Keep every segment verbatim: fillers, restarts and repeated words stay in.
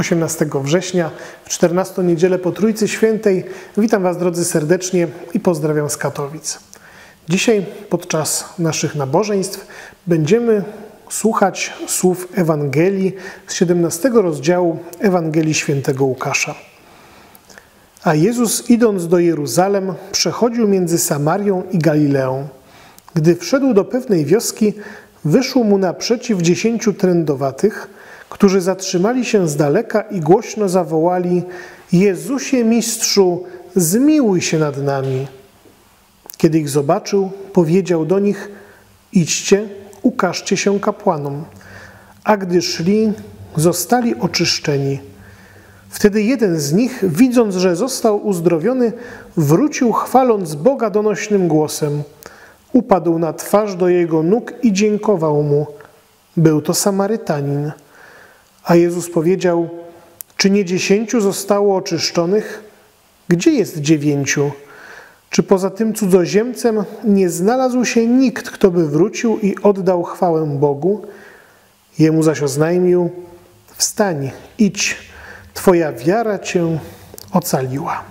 osiemnastego września, w czternastą niedzielę po Trójcy Świętej. Witam Was, drodzy, serdecznie i pozdrawiam z Katowic. Dzisiaj podczas naszych nabożeństw będziemy słuchać słów Ewangelii z siedemnastego rozdziału Ewangelii Świętego Łukasza. A Jezus, idąc do Jeruzalem, przechodził między Samarią i Galileą. Gdy wszedł do pewnej wioski, wyszło mu naprzeciw dziesięciu trędowatych, którzy zatrzymali się z daleka i głośno zawołali: Jezusie, Mistrzu, zmiłuj się nad nami. Kiedy ich zobaczył, powiedział do nich: idźcie, ukażcie się kapłanom. A gdy szli, zostali oczyszczeni. Wtedy jeden z nich, widząc, że został uzdrowiony, wrócił, chwaląc Boga donośnym głosem. Upadł na twarz do jego nóg i dziękował mu. Był to Samarytanin. A Jezus powiedział: czy nie dziesięciu zostało oczyszczonych? Gdzie jest dziewięciu? Czy poza tym cudzoziemcem nie znalazł się nikt, kto by wrócił i oddał chwałę Bogu? Jemu zaś oznajmił: wstań, idź, twoja wiara cię ocaliła.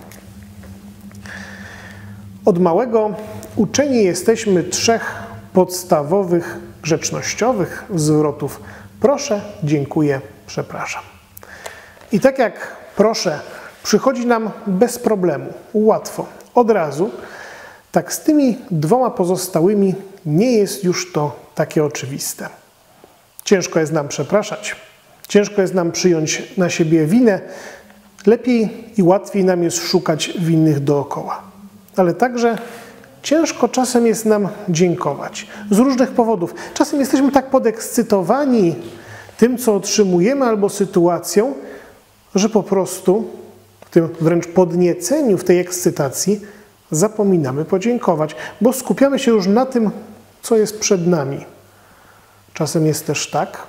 Od małego uczeni jesteśmy trzech podstawowych, grzecznościowych zwrotów: proszę, dziękuję, przepraszam. I tak jak proszę przychodzi nam bez problemu, łatwo, od razu, tak z tymi dwoma pozostałymi nie jest już to takie oczywiste. Ciężko jest nam przepraszać, ciężko jest nam przyjąć na siebie winę, lepiej i łatwiej nam jest szukać winnych dookoła. Ale także ciężko czasem jest nam dziękować z różnych powodów. Czasem jesteśmy tak podekscytowani tym, co otrzymujemy, albo sytuacją, że po prostu w tym wręcz podnieceniu, w tej ekscytacji zapominamy podziękować, bo skupiamy się już na tym, co jest przed nami. Czasem jest też tak,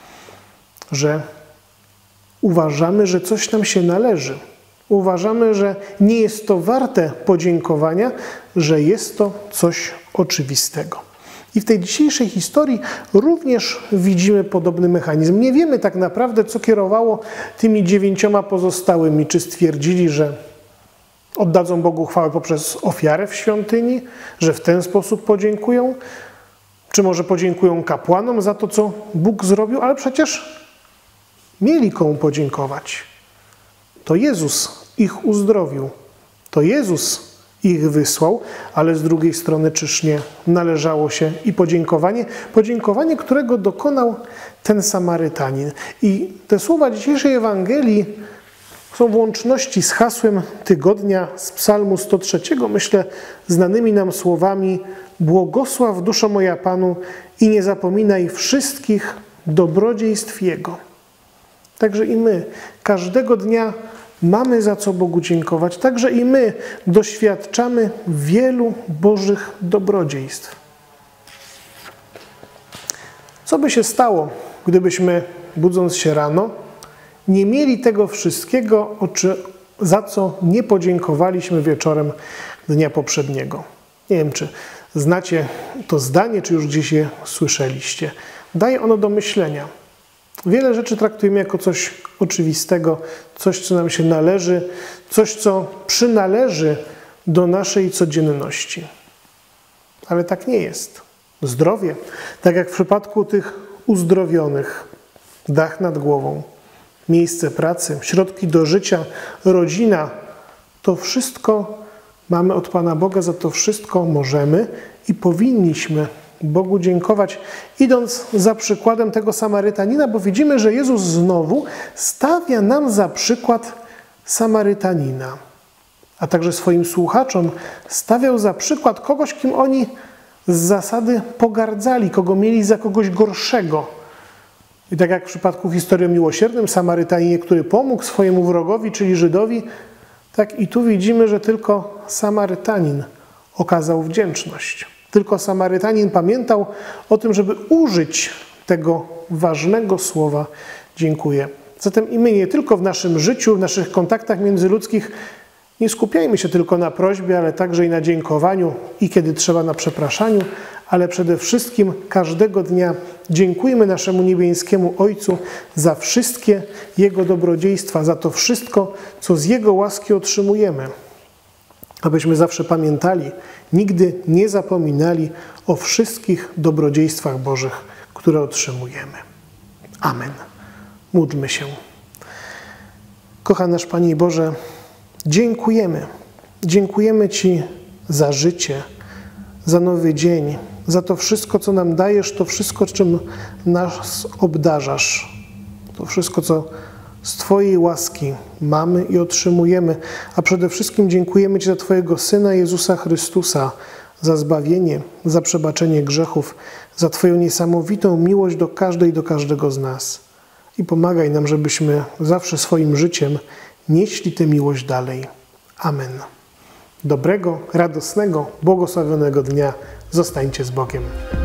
że uważamy, że coś nam się należy. Uważamy, że nie jest to warte podziękowania, że jest to coś oczywistego. I w tej dzisiejszej historii również widzimy podobny mechanizm. Nie wiemy tak naprawdę, co kierowało tymi dziewięcioma pozostałymi. Czy stwierdzili, że oddadzą Bogu chwałę poprzez ofiarę w świątyni, że w ten sposób podziękują? Czy może podziękują kapłanom za to, co Bóg zrobił? Ale przecież mieli komu podziękować. To Jezus ich uzdrowił. To Jezus ich wysłał, ale z drugiej strony czyż nie należało się i podziękowanie? Podziękowanie, którego dokonał ten Samarytanin. I te słowa dzisiejszej Ewangelii są w łączności z hasłem tygodnia z Psalmu sto trzy, myślę, znanymi nam słowami: błogosław duszo moja Panu i nie zapominaj wszystkich dobrodziejstw Jego. Także i my każdego dnia mamy za co Bogu dziękować. Także i my doświadczamy wielu Bożych dobrodziejstw. Co by się stało, gdybyśmy, budząc się rano, nie mieli tego wszystkiego, za co nie podziękowaliśmy wieczorem dnia poprzedniego? Nie wiem, czy znacie to zdanie, czy już gdzieś je słyszeliście. Daje ono do myślenia. Wiele rzeczy traktujemy jako coś oczywistego, coś, co nam się należy, coś, co przynależy do naszej codzienności. Ale tak nie jest. Zdrowie, tak jak w przypadku tych uzdrowionych, dach nad głową, miejsce pracy, środki do życia, rodzina, to wszystko mamy od Pana Boga, za to wszystko możemy i powinniśmy Bogu dziękować, idąc za przykładem tego Samarytanina, bo widzimy, że Jezus znowu stawia nam za przykład Samarytanina, a także swoim słuchaczom stawiał za przykład kogoś, kim oni z zasady pogardzali, kogo mieli za kogoś gorszego. I tak jak w przypadku historii o miłosiernym Samarytaninie, który pomógł swojemu wrogowi, czyli Żydowi, tak i tu widzimy, że tylko Samarytanin okazał wdzięczność. Tylko Samarytanin pamiętał o tym, żeby użyć tego ważnego słowa dziękuję. Zatem i my nie tylko w naszym życiu, w naszych kontaktach międzyludzkich nie skupiajmy się tylko na prośbie, ale także i na dziękowaniu i kiedy trzeba na przepraszaniu, ale przede wszystkim każdego dnia dziękujmy naszemu niebieskiemu Ojcu za wszystkie Jego dobrodziejstwa, za to wszystko, co z Jego łaski otrzymujemy. Abyśmy zawsze pamiętali, nigdy nie zapominali o wszystkich dobrodziejstwach Bożych, które otrzymujemy. Amen. Módlmy się. Kochany nasz Panie Boże, dziękujemy. Dziękujemy Ci za życie, za nowy dzień, za to wszystko, co nam dajesz, to wszystko, czym nas obdarzasz, to wszystko, co z Twojej łaski mamy i otrzymujemy, a przede wszystkim dziękujemy Ci za Twojego Syna Jezusa Chrystusa, za zbawienie, za przebaczenie grzechów, za Twoją niesamowitą miłość do każdej i do każdego z nas. I pomagaj nam, żebyśmy zawsze swoim życiem nieśli tę miłość dalej. Amen. Dobrego, radosnego, błogosławionego dnia. Zostańcie z Bogiem.